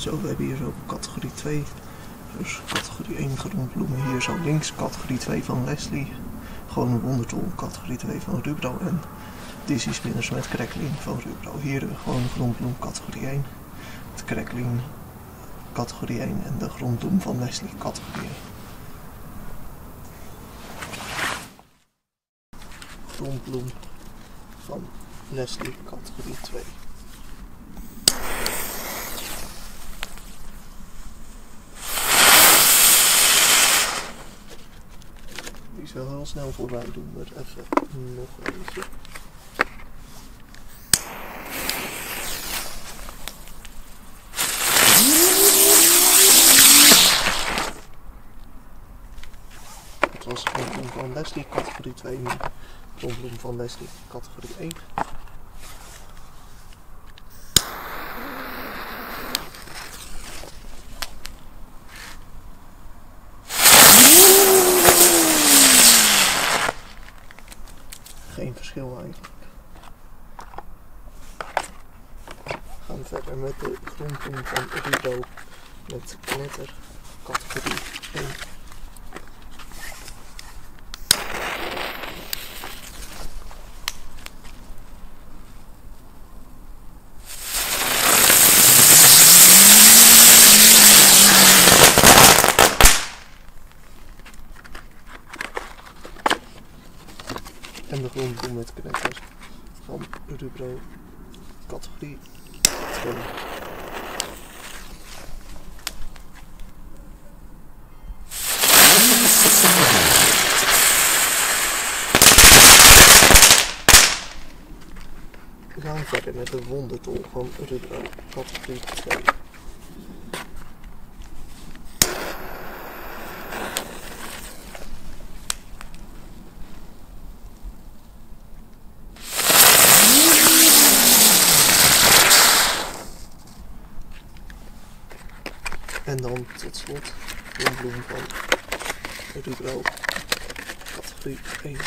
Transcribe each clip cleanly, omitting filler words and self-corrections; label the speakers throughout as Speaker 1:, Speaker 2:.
Speaker 1: Zo, we hebben hier zo categorie 2. Dus categorie 1 grondbloemen hier zo links. Categorie 2 van Leslie. Gewoon een wondertol. Categorie 2 van Rubro. En Dizzy Spinners met crackling van Rubro. Hier gewoon grondbloem categorie 1. Het crackling categorie 1 en de grondbloem van Leslie categorie 1. Grondbloem van Leslie categorie 2. Die is wel heel snel voorbij, doen we er even nog eentje. Het was grondbloem van Leslie categorie 2 nu. Grondbloem van Leslie categorie 1. Geen verschil eigenlijk. We gaan verder met de grondbloem van Rubro met knetter categorie 1. En de grondbloem met knetter van Rubro categorie 2. We gaan verder met de wondertol van Rubro categorie 2. En dan tot slot de bloem van Rubro categorie 1.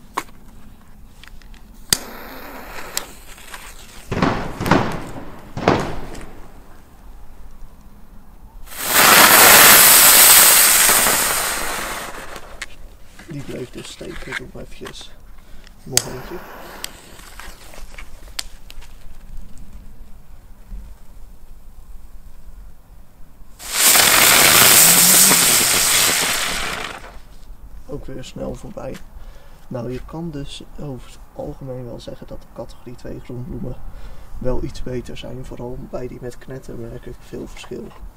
Speaker 1: Die bleef dus steken, ik doe maar eventjes nog eentje. Ook weer snel voorbij. Nou, je kan dus over het algemeen wel zeggen dat de categorie 2 groenbloemen wel iets beter zijn. Vooral bij die met knetter merk ik veel verschil.